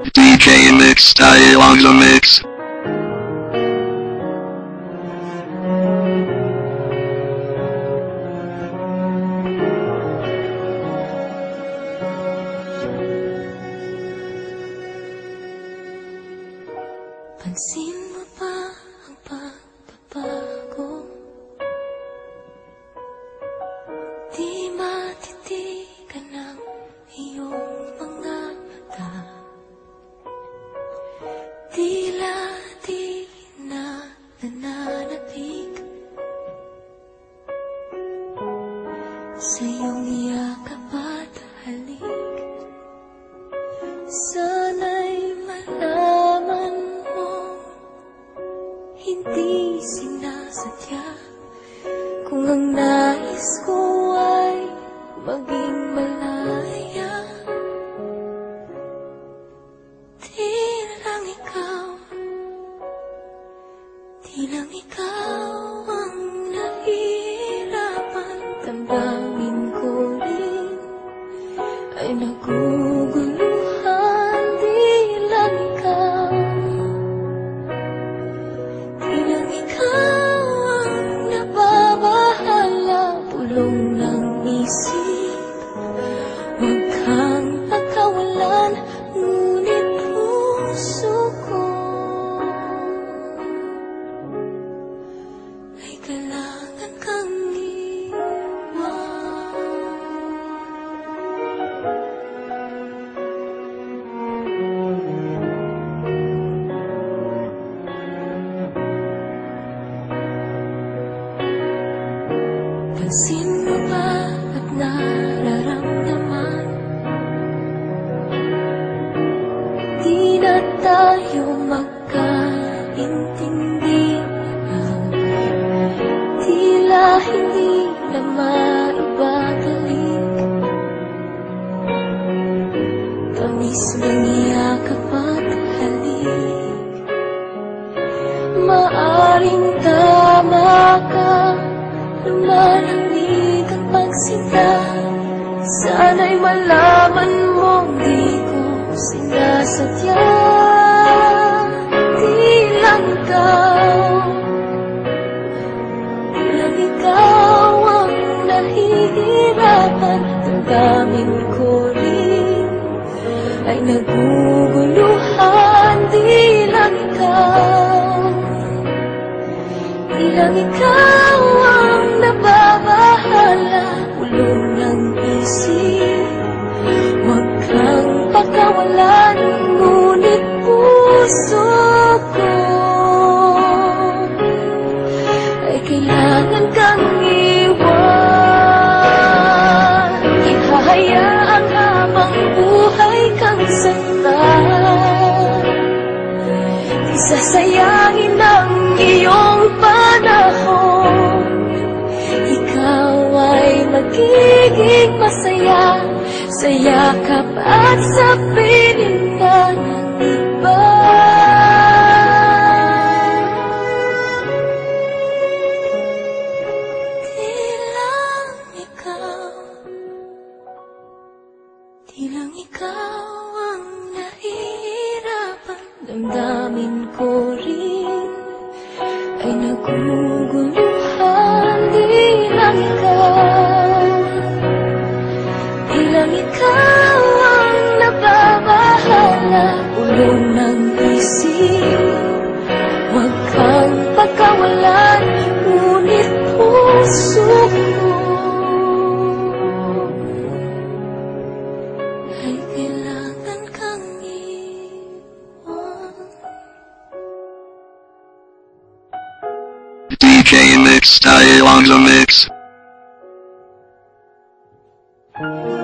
DJ Mix tayo on the mix. Pansin mo ba ang pagbabago? Di matitigan ng iyong mga mata. Tila di na nananalig sa iyong yakap at halik. Sana'y malaman mo, hindi sinasadya. Kung ang nais ko ay maging malaya, di lang ikaw ang nahihirapan. Damdamin ko rin ay naguguluhan. Di lang ikaw ang nababahala. Pulong ng isip, huwag kang pagkawalan. Ngunit puso ko ay kailangan kang iwan. Pansin mo ba at nararamdaman? Di na tayo magkaintindihan. Tila hindi na maibabalik tamis ng yakap at halik. Maaring tama ka, lumalamig ang pagsinta. Sana'y malaman mong di ko sinasadya. Di lang ikaw ang nahihirapan. Damdamin ko rin ay naguguluhan. Di lang ikaw ang nababahala. Pulong ng isip, huwag kang pagkawalan. Ngunit puso ko ay kailangan kang iwan. Ihahayaan habang buhay kang saktan. Di sasayangin ang iyong panahon. Ikaw ay magiging masaya sa yakap at sa piningan ng iba. Di lang ikaw ang nahihirapan. Damdamin ko rin ay naguguluhan. Di lang ikaw ang nababahala. Ulong ng isip, huwag kang pagkawalan. Ngunit puso ko ay kailangan kang iwan. DJ Mix tayo on the mix.